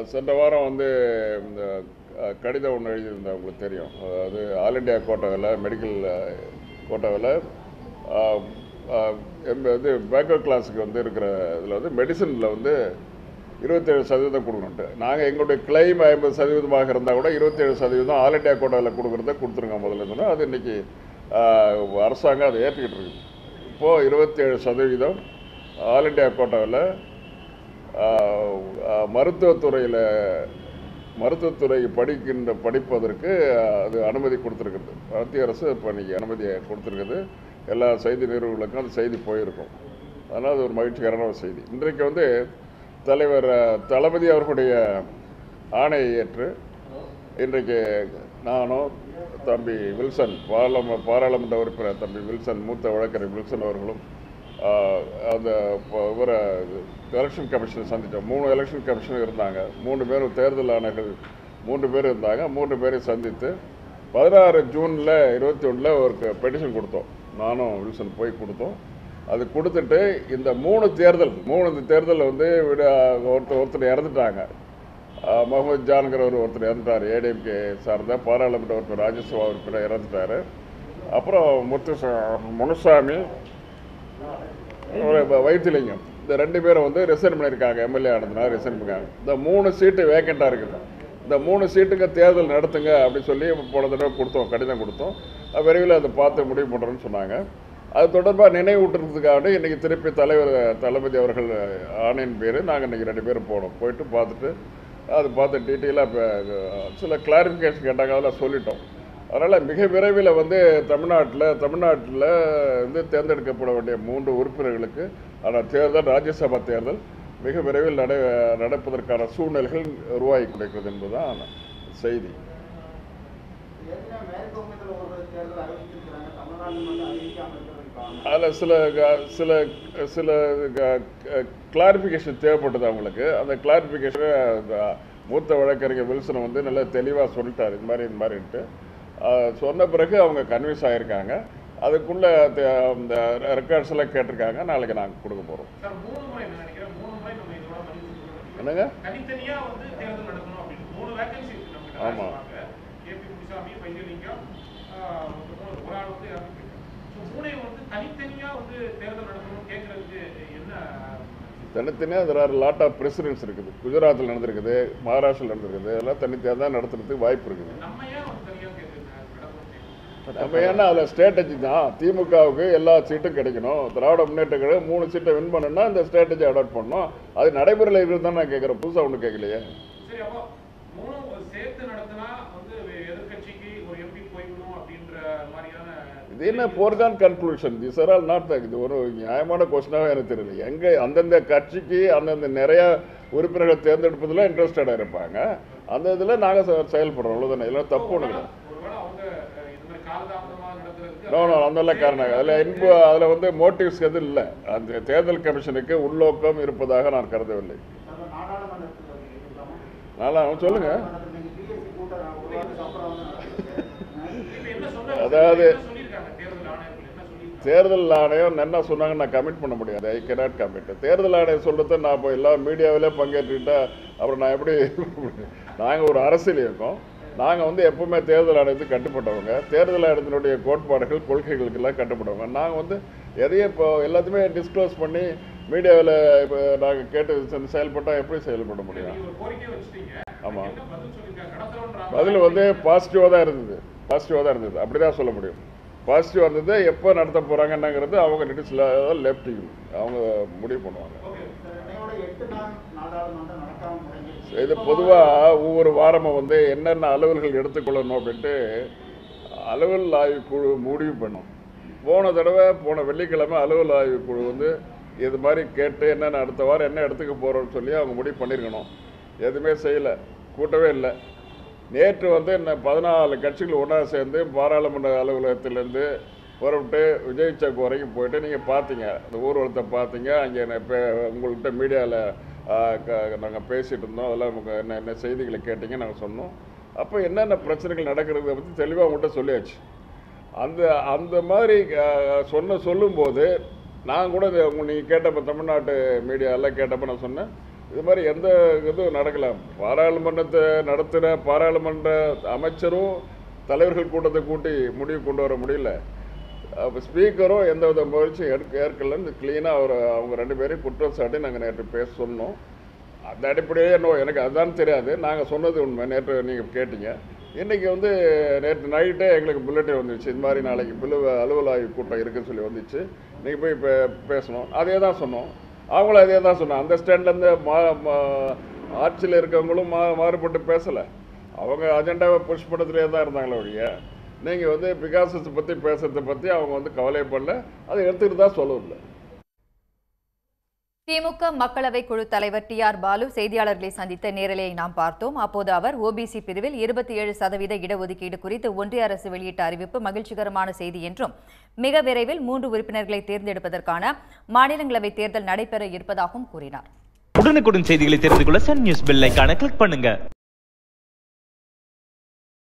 சென்ற வாரம் வந்து இந்த கடிதம் ஒன்று எழுதியிருந்தேன், உங்களுக்கு தெரியும். அதாவது ஆல் இண்டியா கோட்டாவில் மெடிக்கல் கோட்டாவில் இது பேக்வர்ட் கிளாஸுக்கு வந்து இருக்கிற இதில் வந்து மெடிசனில் வந்து 27% கொடுக்கணுன்ட்டு. நாங்கள் எங்களுடைய கிளைம் 50% இருந்தால் கூட 27% ஆல் இண்டியா கோட்டாவில் கொடுக்குறத கொடுத்துருங்க முதல்ல சொன்னால், அது இன்றைக்கி அரசாங்கம் அதை ஏற்றுக்கிட்டு இருக்குது. இப்போது 27% ஆல் இண்டியா கோட்டாவில் மருத்துவத்துறை படிப்பதற்கு அது அனுமதி கொடுத்துருக்குது. மத்திய அரசு இப்போ இன்றைக்கி அனுமதியை கொடுத்துருக்குது. எல்லா செய்தி நிறுவனங்களுக்கும் அந்த செய்தி போயிருக்கும். அதனால் அது ஒரு மகிழ்ச்சிகரமான செய்தி. இன்றைக்கு வந்து தலைவர் தளபதி அவர்களுடைய ஆணையை ஏற்று இன்றைக்கு நானும் தம்பி வில்சன், பாராளுமன்ற உறுப்பினர் தம்பி வில்சன், மூத்த வழக்கறிஞர் வில்சன் அவர்களும் அந்த இவரை எலெக்ஷன் கமிஷனை சந்தித்தோம். 3 எலெக்ஷன் கமிஷனர் இருந்தாங்க. 3 பேரும் தேர்தல் ஆணையர்கள் 3 பேர் இருந்தாங்க. 3 பேரையும் சந்தித்து 16 ஜூனில் 21 ஒரு பெட்டிஷன் கொடுத்தோம். நானும் வில்சன் போய் கொடுத்தோம். அது கொடுத்துட்டு இந்த 3 தேர்தல் வந்து ஒருத்தர் இறந்துட்டாங்க. முகமது ஜான்கிறவர் ஒருத்தர் இறந்துட்டார். ஏடிஎம்கே சார்ந்த பாராளுமன்ற உறுப்பினர், ராஜ்யசபா உறுப்பினர் இறந்துட்டார். அப்புறம் முனுசாமி, வைத்திலிங்கம், இந்த 2 பேரும் வந்து ரிசைன் பண்ணியிருக்காங்க. எம்எல்ஏ ஆனதுனால ரிசைன் பண்ணிருக்காங்க. இந்த 3 சீட்டு வேக்கண்டாக இருக்குது. இந்த 3 சீட்டுக்கு தேர்தல் நடத்துங்க அப்படின்னு சொல்லி போன தடவை கொடுத்தோம், கடிதம் கொடுத்தோம். விரைவில் அதை பார்த்து முடிவு பண்ணுறோன்னு சொன்னாங்க. அது தொடர்பாக நினைவூட்டுறதுக்காக இன்றைக்கி திருப்பி தளபதி அவர்கள் ஆணையின் பேர் நாங்கள் இன்றைக்கி 2 பேரும் போயிட்டு பார்த்துட்டு அது பார்த்து டீட்டெயிலாக இப்போ சில கிளாரிஃபிகேஷன் கேட்டாங்க, அதெல்லாம் சொல்லிட்டோம். அதனால் மிக விரைவில் வந்து தமிழ்நாட்டில் வந்து தேர்ந்தெடுக்கப்பட வேண்டிய 3 உறுப்பினர்களுக்கு ஆனால் தேர்தல், ராஜ்யசபா தேர்தல் மிக விரைவில் நடப்பதற்கான சூழ்நிலைகள் உருவாகி கிடைக்கிறது என்பதுதான் செய்தி. அதில் சில கிளாரிஃபிகேஷன் தேவைப்பட்டது அவங்களுக்கு. அந்த கிளாரிஃபிகேஷனை மூத்த வழக்கறிஞர் வில்சனை வந்து நல்லா தெளிவாக சொல்லிட்டார், இது மாதிரின்ட்டு. சொன்ன பிறகு அவங்க கன்வின்ஸ் ஆகியிருக்காங்க. அதுக்குள்ள இந்த ரெக்கார்ட்ஸ் எல்லாம் கேட்டிருக்காங்க. நாளைக்கு நாங்கள் கொடுக்க போகிறோம். என்னங்க? ஆமாம், தனித்தனியாக there are a lot of precedents இருக்குது. குஜராத்தில் நடந்திருக்குது, மகாராஷ்டிரில் நடந்திருக்குது. எல்லாம் தனித்தனியாக தான் நடத்துறதுக்கு வாய்ப்பு இருக்குது. நம்ம ஏன்னா அதில் ஸ்ட்ராட்டஜி தான். திமுகவுக்கு எல்லா சீட்டும் கிடைக்கணும். திராவிட முன்னேற்ற கழகம் 3 சீட்டை வின் பண்ணணும்னா இந்த ஸ்ட்ராட்டஜி அடாப்ட் பண்ணணும். அது நடைமுறையில் இருக்கிறது தான் நான் கேட்குறேன். புதுசாக ஒன்றும் கேட்கலையே. இது என்ன foregone conclusion? These are all not that. இது ஒரு நியாயமான கொஸ்டினாக எனக்கு தெரியல. எங்கே அந்தந்த கட்சிக்கு அந்தந்த நிறைய உறுப்பினர்கள் தேர்ந்தெடுப்பதில் இன்ட்ரெஸ்டடாக இருப்பாங்க. அந்த இதில் நாங்கள் செயல்படுறோம், அவ்வளோதானே. இதெல்லாம் தப்பு ஒன்று கிடையாது. அதெல்லாம் காரணம் அதில் வந்து மோட்டிவ்ஸ் எதுவும் இல்லை. அந்த தேர்தல் கமிஷனுக்கு உள்நோக்கம் இருப்பதாக நான் கருதவில்லை. சொல்லுங்க. அதாவது தேர்தல் ஆணையம் என்ன சொன்னாங்க நான் கமிட் பண்ண முடியாது. I cannot commit. தேர்தல் ஆணையம் சொல்கிறத நான் இப்போ எல்லா மீடியாவிலே பங்கேற்றுக்கிட்டா அப்புறம் நான் எப்படி? நாங்கள் ஒரு அரசியல் இயக்கம். நாங்கள் வந்து எப்போவுமே தேர்தல் ஆணையத்துக்கு கட்டுப்பட்டவங்க. தேர்தல் ஆணையத்தினுடைய கோட்பாடுகள், கொள்கைகளுக்கெல்லாம் கட்டுப்பட்டவங்க. நாங்கள் வந்து எதையும் இப்போ எல்லாத்தையுமே டிஸ்க்ளோஸ் பண்ணி மீடியாவில் இப்போ நாங்கள் கேட்டு செயல்பட்டால் எப்படி செயல்பட முடியும்? ஆமாம், பதில் வந்து பாசிட்டிவாக தான் இருந்தது. அப்படி தான் சொல்ல முடியும். பாசிட்டிவாக இருந்தது. எப்போ நடத்த போகிறாங்கன்னாங்கிறது அவங்க லெஃப்ட் அவங்க முடிவு பண்ணுவாங்க. இது பொதுவாக ஒவ்வொரு வாரமும் வந்து என்னென்ன அலுவல்கள் எடுத்துக்கொள்ளணும் அப்படின்ட்டு அலுவல் ஆய்வு குழு முடிவு பண்ணும். போன வெள்ளிக்கிழமை அலுவல் ஆய்வு குழு வந்து இது மாதிரி கேட்டு என்னென்ன அடுத்த வாரம் என்ன எடுத்துக்க போகிறோன்னு சொல்லி அவங்க முடிவு பண்ணியிருக்கணும். எதுவுமே செய்யலை, கூட்டவே இல்லை. நேற்று வந்து 14 கட்சிகள் ஒன்றா சேர்ந்து பாராளுமன்ற அலுவலகத்திலேருந்து புறப்பட்டு விஜய் சவுக் வரைக்கும் போயிட்டு நீங்கள் பார்த்தீங்க, அந்த ஊர்வலத்தை பார்த்தீங்க. அங்கே உங்கள்கிட்ட மீடியாவில் நாங்கள் பேசிகிட்டு இருந்தோம். அதெல்லாம் நமக்கு என்ன செய்திகளை கேட்டீங்க, நாங்கள் சொன்னோம். அப்போ என்னென்ன பிரச்சனைகள் நடக்கிறத பற்றி தெளிவாக உங்கள்கிட்ட சொல்லியாச்சு. அந்த மாதிரி சொல்லும்போது நான் கூட நீங்கள் கேட்டப்போ தமிழ்நாட்டு மீடியாவெல்லாம் கேட்டப்போ நான் சொன்னேன், இது மாதிரி எந்த இதுவும் நடக்கலாம். பாராளுமன்றத்தை நடத்துகிற பாராளுமன்ற அமைச்சரும் தலைவர்கள் கூட்டத்தை கூட்டி முடிவு கொண்டு வர முடியல. அப்போ ஸ்பீக்கரும் எந்த வித முயற்சியும் ஏற்கலன்னு கிளீனாக அவங்க 2 பேரையும் குற்றம் சாட்டி நாங்கள் நேற்று பேச சொன்னோம். அந்த அடிப்படையே எனக்கு அதுதான் தெரியாது. நாங்கள் சொன்னது உண்மை. நேற்று நீங்கள் கேட்டீங்க. இன்றைக்கி நேற்று நைட்டே எங்களுக்கு புல்லட்டின் வந்துச்சு. இது மாதிரி நாளைக்கு அலுவல் ஆய்வு கூட்டம் இருக்குன்னு சொல்லி வந்துச்சு. இன்றைக்கி போய் பேசணும். அதே தான் சொன்னோம். அவங்களும் அதே தான் சொன்னாங்க. அந்த ஸ்டாண்ட்லேருந்து ஆட்சியில் இருக்கவங்களும் மாறுபட்டு பேசலை. அவங்க அஜெண்டாவை புஷ் பண்ணுறதுலேயே தான் இருந்தாங்களே ஒழிய நீங்கள் பிகாசத்தை பற்றி பேசுறதை பற்றி அவங்க கவலைப்படல. அதை எடுத்துக்கிட்டு தான் சொல்லவில்லை. திமுக மக்களவை குழு தலைவர் TR பாலு செய்தியாளர்களை சந்தித்த நேரலையை நாம் பார்த்தோம். அப்போது அவர் ஓபிசி பிரிவில் 27% இடஒதுக்கீடு குறித்து ஒன்றிய அரசு வெளியிட்ட அறிவிப்பு மகிழ்ச்சிகரமான செய்தி என்றும் மிக விரைவில் 3 உறுப்பினர்களை தேர்ந்தெடுப்பதற்கான மாநிலங்களவை தேர்தல் நடைபெற இருப்பதாகவும் கூறினார். உடனுக்குடன் செய்திகளை தெரிந்து கொள்ள சன் நியூஸ் பெல் ஐகானை கிளிக் பண்ணுங்க.